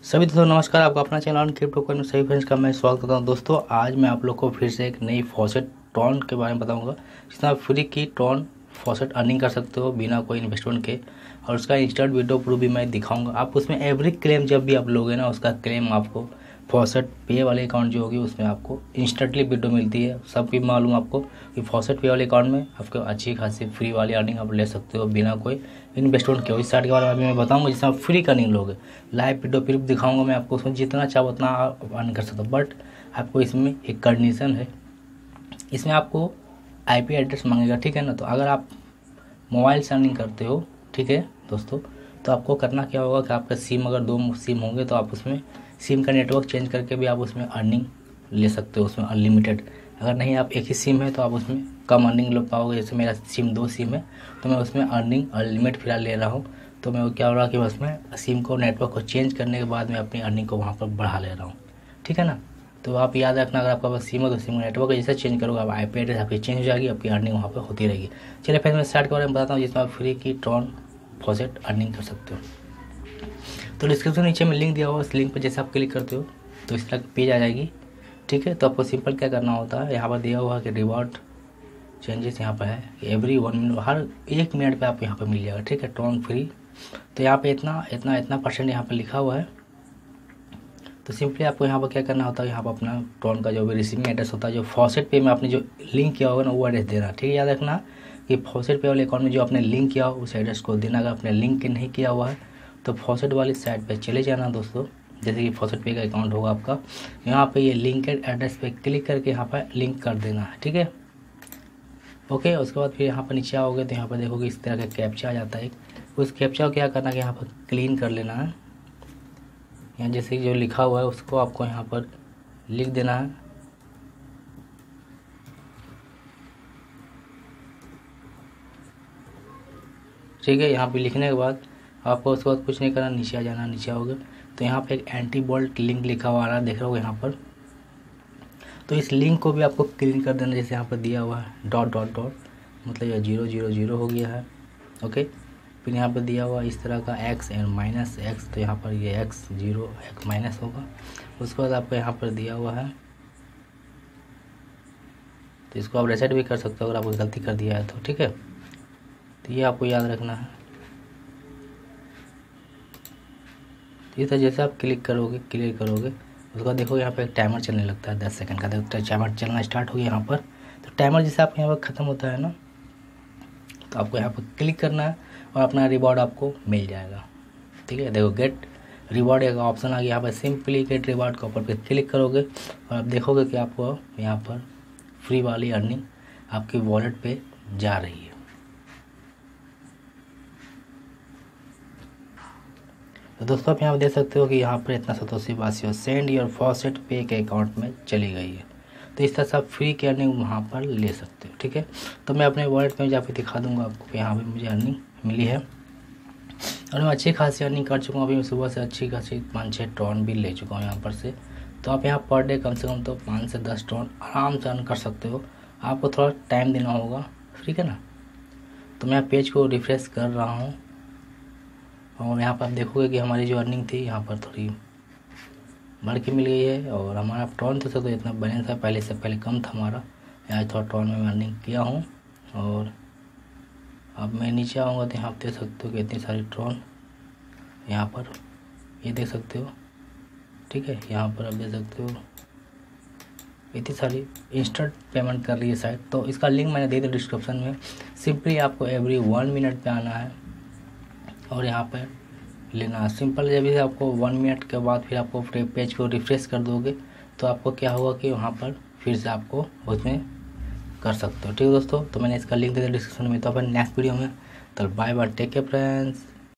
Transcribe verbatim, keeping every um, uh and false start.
सभी दोस्तों नमस्कार। आपका अपना चैनल क्रिप्टो कॉइन में सभी फ्रेंड्स का मैं स्वागत करता हूं। दोस्तों आज मैं आप लोग को फिर से एक नई फॉसेट ट्रॉन के बारे में बताऊंगा, जिसमें आप फ्री की ट्रॉन फॉसेट अर्निंग कर सकते हो बिना कोई इन्वेस्टमेंट के। और उसका इंस्टेंट वीडियो प्रूफ भी मैं दिखाऊंगा। आप उसमें एवरी क्लेम जब भी आप लोगे ना, उसका क्लेम आपको फॉसेट पे वाले अकाउंट जो होगी उसमें आपको इंस्टेंटली वीडियो मिलती है। सबकी मालूम आपको कि फॉसेट पे वाले अकाउंट में आपको अच्छी खासी फ्री वाली अर्निंग आप ले सकते हो बिना कोई इन्वेस्टमेंट के। इस साइट के बारे में अभी मैं बताऊंगा, जिसमें आप फ्री का नहीं लोगे। लाइव वीडियो प्रूफ दिखाऊंगा मैं आपको, उसमें जितना चाहो उतना आप अर्न कर सकते हो। बट आपको इसमें एक कंडीशन है, इसमें आपको आई पी एड्रेस मांगेगा, ठीक है ना। तो अगर आप मोबाइल से अर्निंग करते हो, ठीक है दोस्तों, तो आपको करना क्या होगा कि आपका सिम अगर दो सिम होंगे तो आप उसमें सिम का नेटवर्क चेंज करके भी आप उसमें अर्निंग ले सकते हो, उसमें अनलिमिटेड। अगर नहीं आप एक ही सिम है तो आप उसमें कम अर्निंग ले पाओगे। जैसे मेरा सिम दो सिम है तो मैं उसमें अर्निंग अनलिमिटेड फिलहाल ले रहा हूँ। तो मैं क्या हो रहा कि मैं उसमें सिम को नेटवर्क को चेंज करने के बाद मैं अपनी अर्निंग को वहाँ पर बढ़ा ले रहा हूँ, ठीक है ना। तो आप याद रखना, अगर आपका पास सिम हो तो सिम नेटवर्क जैसे चेंज करोगे आप आई पी एड्रेस आपकी चेंज हो जाएगी, आपकी अर्निंग वहाँ पर होती रहेगी। चलिए फिर मैं स्टार्ट के बारे में बताता हूँ, जिसमें आप फ्री की ट्रॉन फॉसेट अर्निंग कर सकते हो। तो डिस्क्रिप्शन नीचे में लिंक दिया हुआ, उस लिंक पर जैसे आप क्लिक करते हो तो इस तरह पेज आ जाएगी, ठीक है। तो आपको सिंपल क्या करना होता है, यहाँ पर दिया हुआ है कि रिवॉर्ड चेंजेस यहाँ पर है कि एवरी वन मिनट, हर एक मिनट पे आपको यहाँ पर मिल जाएगा, ठीक है, ट्रॉन फ्री। तो यहाँ पे इतना इतना इतना परसेंट यहाँ पर लिखा हुआ है। तो सिंपली आपको यहाँ पर क्या करना होता है, यहाँ पर अपना ट्रॉन का जो भी रिसीविंग एड्रेस होता है, जो फॉसेट पे में आपने जो लिंक किया होगा ना वो एड्रेस देना, ठीक है। याद रखना कि फॉसेट पे वाले अकाउंट में जो आपने लिंक किया हो उस एड्रेस को देना। अगर आपने लिंक नहीं किया हुआ है तो फॉसेट वाली साइट पे चले जाना दोस्तों। जैसे कि फॉसेट पे का अकाउंट होगा आपका, यहाँ पे ये लिंकेड एड्रेस पे क्लिक करके यहाँ पर लिंक कर देना है, ठीक है, ओके। उसके बाद फिर यहाँ पर नीचे आओगे तो यहाँ पर देखोगे इस तरह का कैप्चा आ जाता है। उस कैप्चा को क्या करना है, यहाँ पर क्लीन कर लेना है। यहाँ जैसे जो लिखा हुआ है उसको आपको यहाँ पर लिख देना है, ठीक है। यहाँ पे लिखने के बाद आपको उसके बाद कुछ नहीं करना, नीचे आ जाना। नीचे आओगे तो यहाँ पे एक एंटी बोल्ट लिंक लिखा हुआ आ रहा है, देख रहे हो यहाँ पर। तो इस लिंक को भी आपको क्लीन कर देना, जैसे यहाँ पर दिया हुआ है डॉट डॉट डॉट, मतलब ये जीरो जीरो जीरो हो गया है, ओके। फिर यहाँ पर दिया हुआ इस तरह का एक्स एंड माइनस एक्स, तो यहाँ पर ये एक्स जीरो एक्स माइनस होगा। उसके बाद आपको यहाँ पर दिया हुआ है, तो इसको आप रीसेट भी कर सकते हो अगर आपको गलती कर दिया है तो, ठीक है। तो ये आपको याद रखना है। इस तरह जैसे आप क्लिक करोगे क्लियर करोगे उसके बाद देखो यहाँ पे एक टाइमर चलने लगता है दस सेकंड का। देखो टाइमर चलना स्टार्ट हो गया यहाँ पर। तो टाइमर जैसे आपके यहाँ पर ख़त्म होता है ना, तो आपको यहाँ पर क्लिक करना है और अपना रिवॉर्ड आपको मिल जाएगा, ठीक है। देखो गेट रिवॉर्ड एक ऑप्शन आ गया, यहाँ पर सिंपली गेट रिवॉर्ड के ऊपर पे क्लिक करोगे और आप देखोगे कि आपको यहाँ पर फ्री वाली अर्निंग आपकी वॉलेट पे जा रही है। तो दोस्तों आप यहाँ पर देख सकते हो कि यहाँ पर इतना सतोसी बासी सेंड योर फॉसेट पे के अकाउंट में चली गई है। तो इस तरह से आप फ्री की अर्निंग वहाँ पर ले सकते हो, ठीक है। तो मैं अपने वॉलेट में जाकर दिखा दूंगा आपको कि यहाँ पे मुझे अर्निंग मिली है और मैं अच्छी खासी अर्निंग कर चुका हूँ। अभी मैं सुबह से अच्छी खासी पाँच छः ट्रॉन भी ले चुका हूँ यहाँ पर से। तो आप यहाँ पर डे कम से कम तो पाँच से दस ट्रॉन आराम से अर्न कर सकते हो। आपको थोड़ा टाइम देना होगा, ठीक है ना। तो मैं पेज को रिफ्रेश कर रहा हूँ और यहाँ पर आप देखोगे कि हमारी जो अर्निंग थी यहाँ पर थोड़ी बढ़ के मिल गई है। और हमारा ट्रॉन तो तो इतना बैलेंस है, पहले से पहले कम था हमारा। आज थोड़ा ट्रॉन में मैं अर्निंग किया हूँ। और अब मैं नीचे आऊँगा तो यहाँ आप देख सकते हो कि इतनी सारी ट्रॉन यहाँ पर ये देख सकते हो, ठीक है। यहाँ पर आप देख सकते हो इतनी सारी इंस्टेंट पेमेंट कर रही है साइट। तो इसका लिंक मैंने दे दिया डिस्क्रिप्शन में। सिंपली आपको एवरी वन मिनट पे आना है और यहाँ पर लेना है। सिंपल जब भी आपको वन मिनट के बाद फिर आपको पेज को रिफ्रेश कर दोगे तो आपको क्या होगा कि वहाँ पर फिर से आपको उसमें कर सकते हो, ठीक है दोस्तों। तो मैंने इसका लिंक दे दिया डिस्क्रिप्शन में। तो अपन नेक्स्ट वीडियो में, तो bye bye, take care friends.